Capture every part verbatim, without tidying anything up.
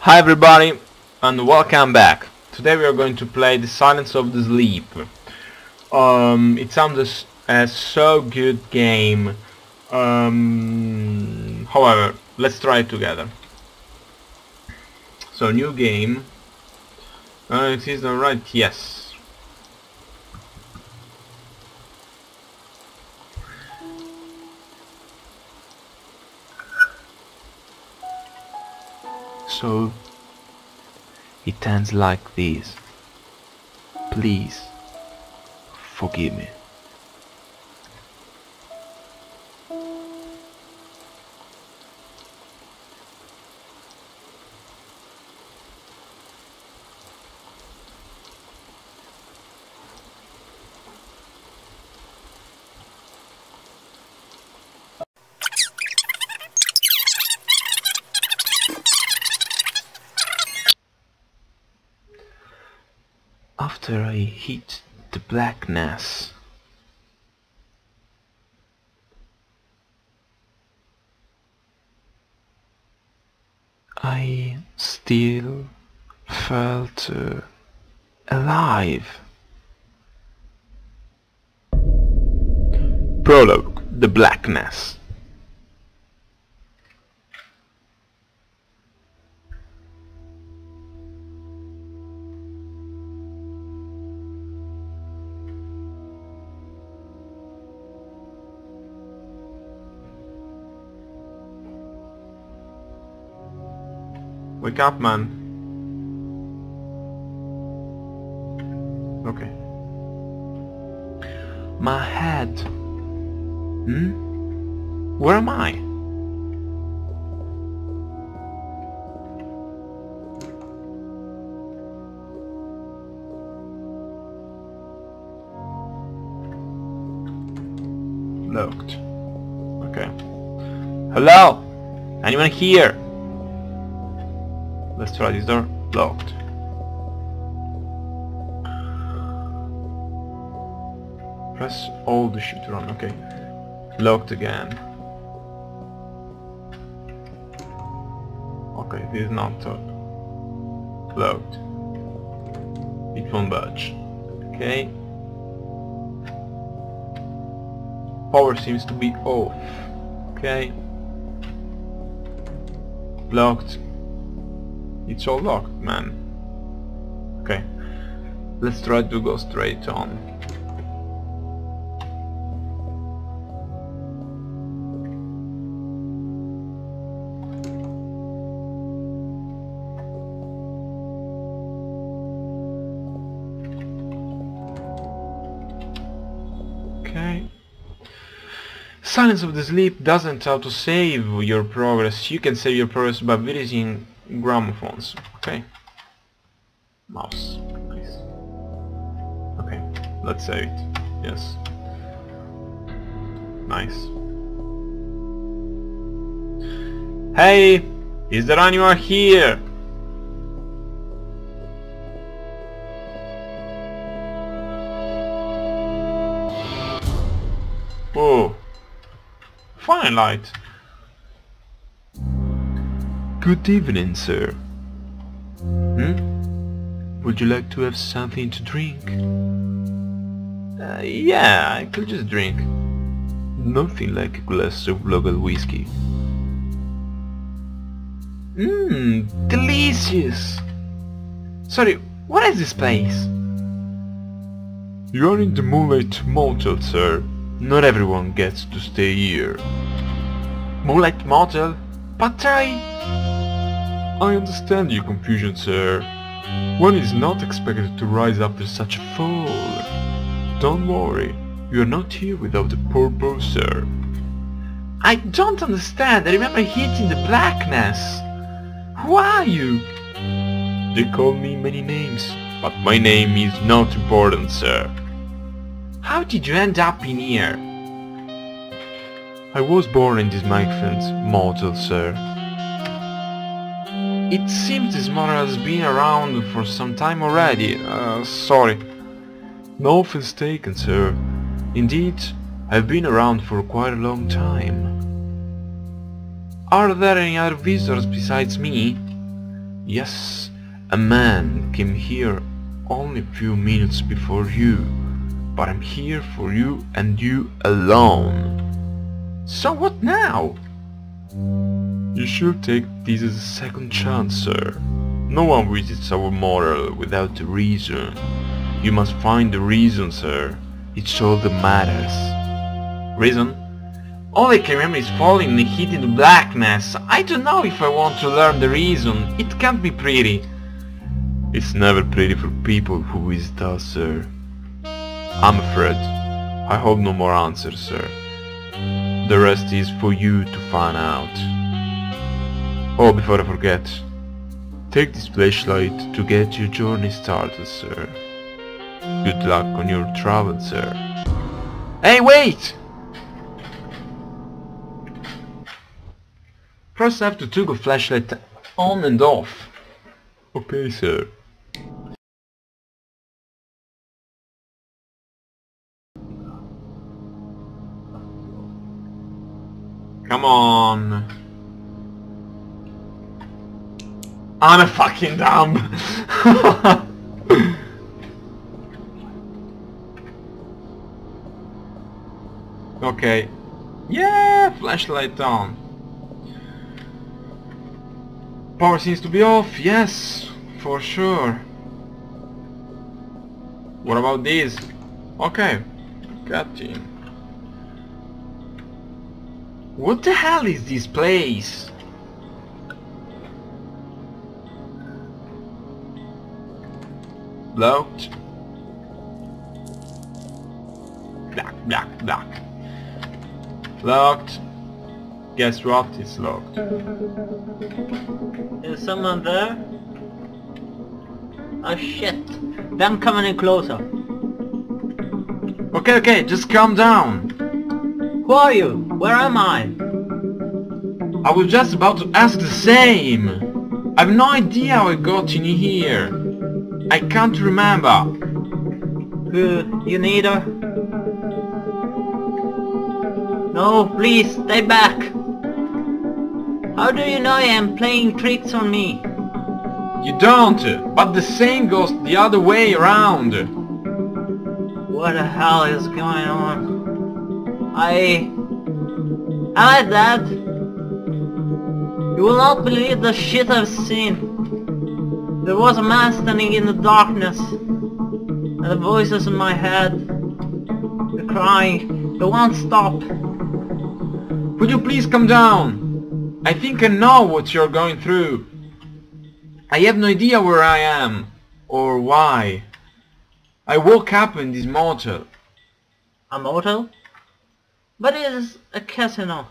Hi everybody and welcome back. Today we are going to play The Silence of the Sleep. Um, it sounds as, as so good game. Um, however, let's try it together. So new game. Uh, it is alright. Yes. So it ends like this. Please forgive me. After I hit the blackness, I still felt uh, alive. Prologue: The Blackness. Wake up, man. Okay. My head. Hmm? Where am I? Locked. Okay. Hello? Anyone here? Let's try this door. Locked. Press all the shit to run. Okay. Locked again. Okay, this is not uh, locked. It won't budge. Okay. Power seems to be off. Okay. Locked. It's all locked, man. Okay. Let's try to go straight on. Okay. Silence of the Sleep doesn't auto-save your progress. You can save your progress by visiting gramophones. Okay. Mouse, please. Okay, let's save it. Yes. Nice. Hey! Is there anyone here? Whoa. Fine light. Good evening, sir. Hmm? Would you like to have something to drink? Uh, yeah, I could just drink. Nothing like a glass of local whiskey. Mmm, delicious! Sorry, what is this place? You are in the Moonlight Motel, sir. Not everyone gets to stay here. Moonlight Motel? But I... I understand your confusion, sir. One is not expected to rise after such a fall. Don't worry, you are not here without a purpose, sir. I don't understand. I remember hitting the blackness. Who are you? They call me many names, but my name is not important, sir. How did you end up in here? I was born in this magnificent motel, sir. It seems this motel has been around for some time already. Uh, sorry. No offense taken, sir. Indeed, I've been around for quite a long time. Are there any other visitors besides me? Yes, a man came here only a few minutes before you, but I'm here for you and you alone. So what now? You should take this as a second chance, sir. No one visits our motel without a reason. You must find the reason, sir. It's all that matters. Reason? All I can remember is falling in the heat in the blackness. I don't know if I want to learn the reason. It can't be pretty. It's never pretty for people who visit us, sir. I'm afraid. I hold no more answers, sir. The rest is for you to find out. Oh, before I forget, take this flashlight to get your journey started, sir. Good luck on your travel, sir. Hey, wait! Press F to toggle flashlight on and off. Okay, sir. Come on. I'm a fucking dumb. Okay. Yeah, flashlight on. Power seems to be off. Yes, for sure. What about this? Okay. Got in. What the hell is this place? Locked. Lock, lock, lock. Locked. Guess what? It's locked. Is someone there? Oh shit. Them coming in closer. Okay, okay, just calm down. Who are you? Where am I? I was just about to ask the same. I've no idea how I got in here. I can't remember. Who? You neither? No, please, stay back. How do you know I am playing tricks on me? You don't, but the saying goes the other way around. What the hell is going on? I... Am I dead? You will not believe the shit I've seen. There was a man standing in the darkness. And the voices in my head. The crying. They won't stop. Would you please come down? I think I know what you're going through. I have no idea where I am. Or why. I woke up in this motel. A motel? But it is a casino.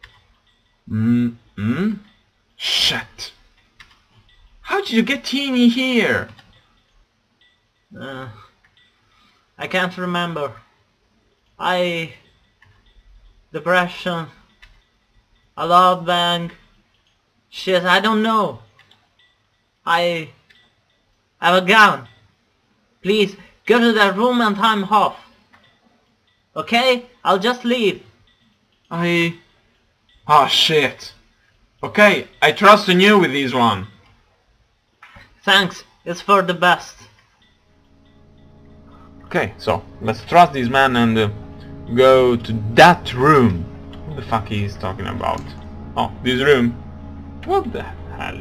Mm-hmm. Shit. How did you get in here? Uh, I can't remember. I... Depression. A love bang. Shit, I don't know. I... have a gun. Please, go to that room and I'm off. Okay? I'll just leave. I... Oh shit. Okay, I trust in you with this one. Thanks, it's for the best. Okay, so let's trust this man and uh, go to that room. What the fuck he is talking about? Oh, this room. What the hell?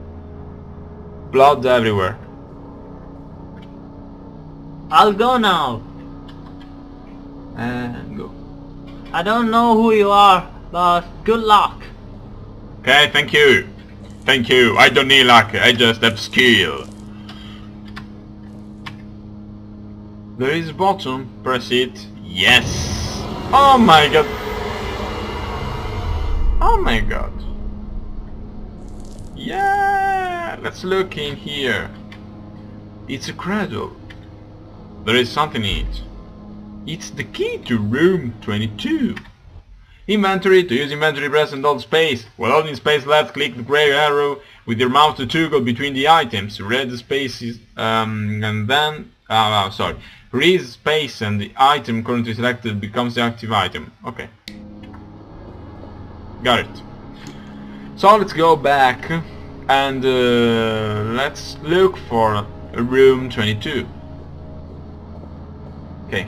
Blood everywhere. I'll go now. And go. I don't know who you are, but good luck. Okay, thank you. Thank you. I don't need luck, I just have skill. There is a button. Press it. Yes. Oh my god. Oh my god. Yeah. Let's look in here. It's a cradle. There is something in it. It's the key to room twenty-two. Inventory. To use inventory, press and hold space. While holding space left, click the gray arrow with your mouse to toggle between the items. Read the spaces um, and then... Uh, uh, sorry. Read space and the item currently selected becomes the active item. Okay. Got it. So let's go back. And uh, let's look for room twenty-two. Okay.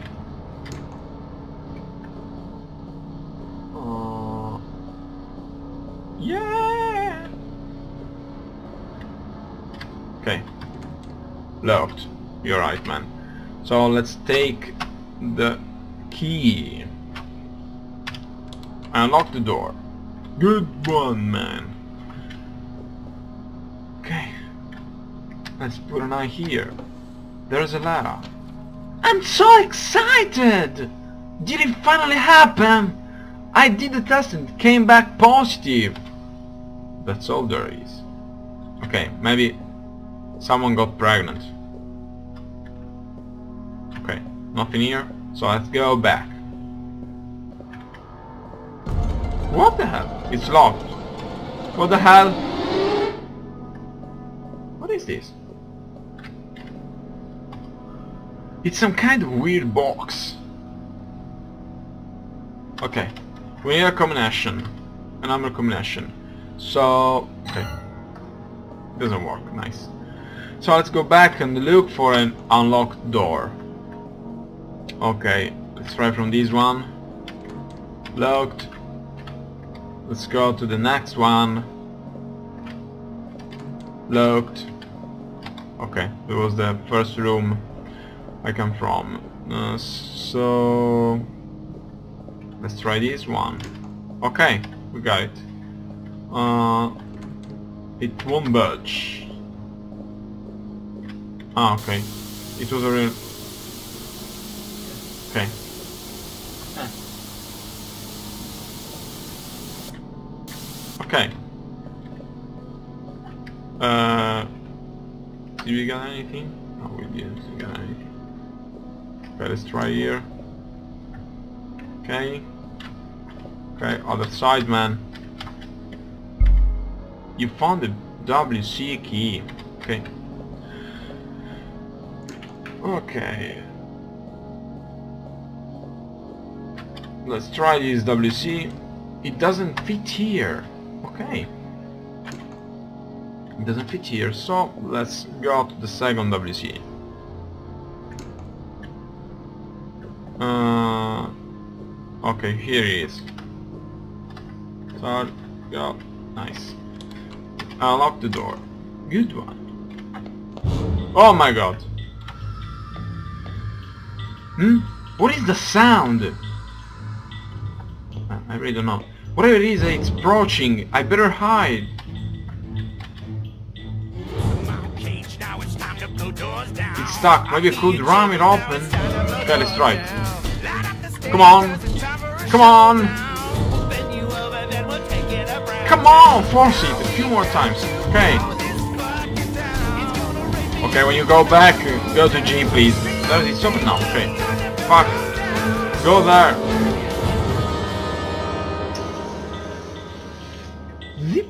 Uh, yeah. Okay. Locked. You're right, man. So let's take the key. Unlock the door. Good one, man. Okay. Let's put an eye here. There's a ladder. I'm so excited! Did it finally happen? I did the test and it came back positive. That's all there is. Okay, maybe someone got pregnant. Okay, nothing here, so let's go back. What the hell? It's locked. What the hell? What is this? It's some kind of weird box. Okay, we need a combination. A number combination. So, okay. Doesn't work, nice. So let's go back and look for an unlocked door. Okay, let's try from this one. Locked. Let's go to the next one. Locked. Okay, it was the first room I come from. Uh, so let's try this one. Okay, we got it. Uh, it won't budge. Ah, okay. It was a real... Okay. Okay. Uh, did we get anything? No, we didn't get anything. Okay, let's try here. Okay. Okay, other side, man. You found the W C key. Okay. Okay. Let's try this W C. It doesn't fit here. Okay. It doesn't fit here, so let's go to the second W C. Uh, okay, here it is. So, go. Nice. Unlock the door. Good one. Oh my god. Hmm? What is the sound? I really don't know. Whatever it is, it's approaching. I better hide. It's stuck. Maybe I could ram it open. Okay, let's try it. Come on. Come on. Come on. Force it a few more times. Okay. Okay, when you go back, go to G, please. There, it's open now. Okay. Fuck. Go there. Zip.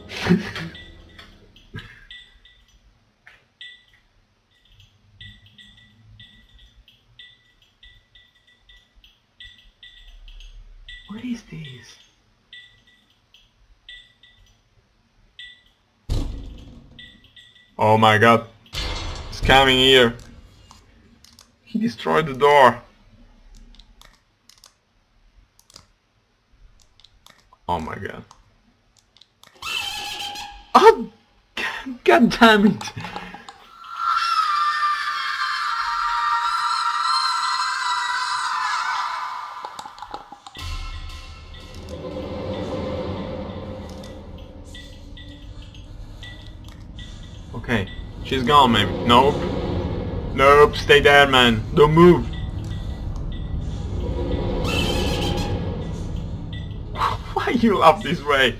What is this? Oh my god. It's coming here. He destroyed the door. Oh my god. Oh, god damn it. Okay, she's gone maybe. Nope. Nope, stay there, man. Don't move. Why you laugh this way?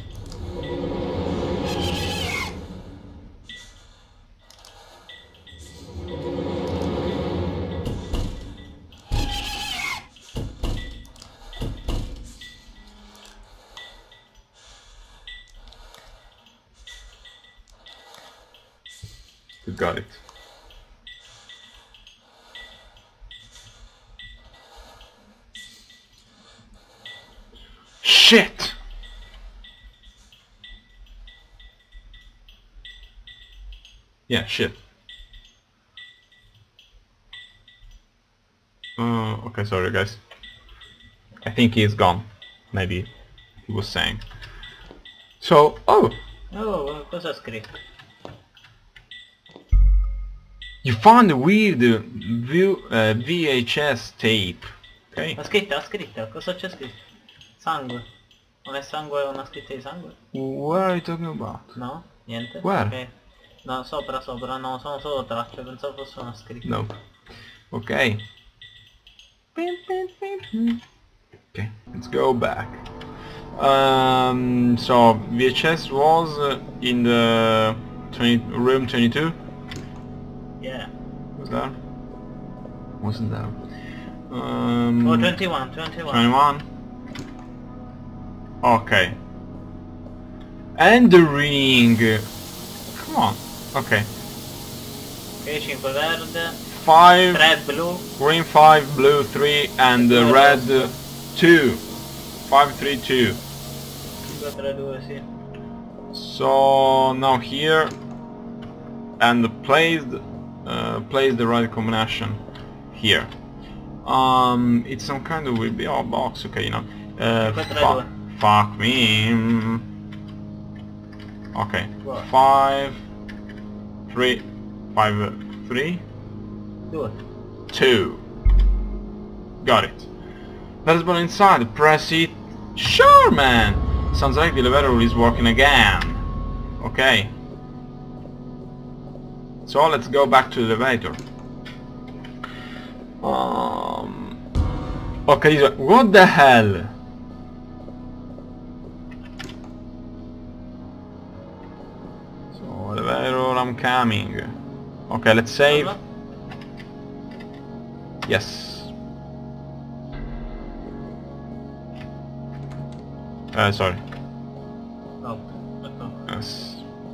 You got it. Shit! Yeah, shit. Uh, okay, sorry guys. I think he's gone. Maybe he was saying. So, oh! Oh, cosa ha scritto? You found a weird uh, view, uh, V H S tape. Ok. Ha scritto, ha scritto, cosa c'è scritto? Sangue. Non è sangue, una scritta di sangue? What are you talking about? No? Niente? Where? Ok. No, sopra, sopra, no, sono solo tracce, pensavo fosse una scritta. No. Ok. Okay, let's go back. Um, so V H S was uh, in the twenty, room twenty-two. Yeah. Was there? Wasn't there? Um, Oh, twenty-one, twenty-one. twenty-one. Okay. And the ring. Come on. Okay. Ok, cinque verde. Five. tre blu. Green five, blue three, and uh, red uh, two. Five, three, two. due tre due, sì. So now here, and place uh, place the right combination here. Um, it's some kind of will be oh box. Okay, you know. Uh, fuck, fuck me. Okay. What? Five, three, five, uh, three. due. Two. Got it. Let us go inside. Press it. Sure, man. Sounds like the elevator is working again. Okay. So let's go back to the elevator. Um. Okay. So what the hell? So elevator, I'm coming. Okay, let's save. Yes. Uh, sorry. No, ecco. Yes.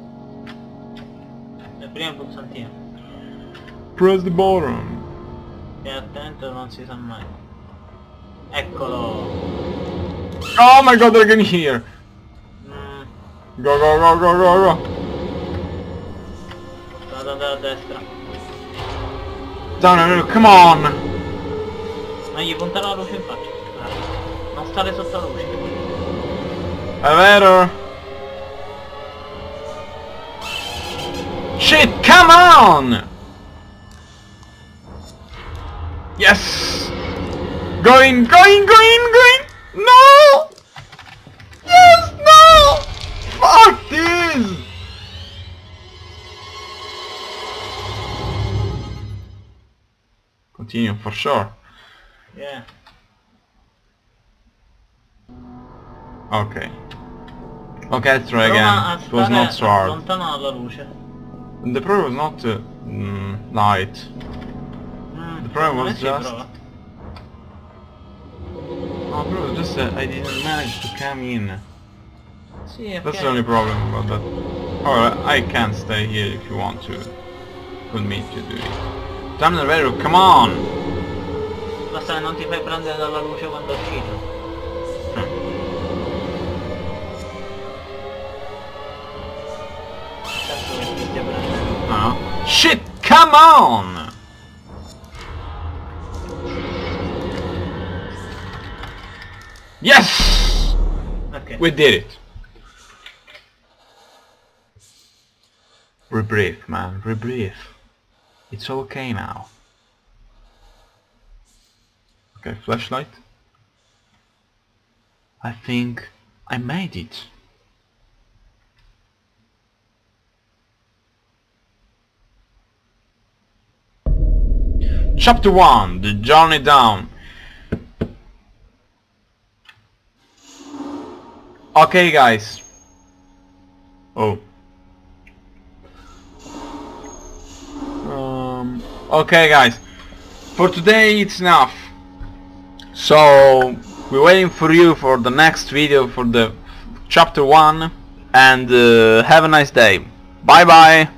Il primo pulsantino. Press the button. Stai attento, non si sa mai. Eccolo. Oh my god, they're getting here. Mm. Go, go, go, go, go, go. Vado da destra. Down, no, no, come on. Non gli puntare la luce in faccia. Non stare sotto la luce. Elevator. Shit, come on! Yes! Going, going, going, going! No! Yes, no! Fuck this! Continue, for sure. Yeah. Okay. Okay, let's try Prova again. a It was not so hard. lontano dalla luce. The problem was not uh, mm, light. Mm, The problem was sì, just... prova. No, bro, just uh, I didn't manage to come in. Sì, ok. That's the only problem about that. Alright, I can stay here if you want to put me to do it. Damn the radio, come on! Basta che non ti fai prendere dalla luce quando è uscito. Cazzo che ti stia prendendo. No, no. Shit, come on! Yes! Ok. We did it. Rebreathe, man, rebreathe. It's okay now. Okay, flashlight. I think I made it. Chapter one, The Journey Down. Okay guys. Oh. Um, okay guys. For today it's enough. So we're waiting for you for the next video for the chapter one, and uh, have a nice day. Bye bye.